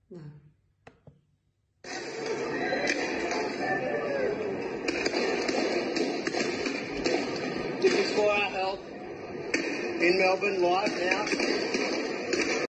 No. This is for our health in Melbourne live now.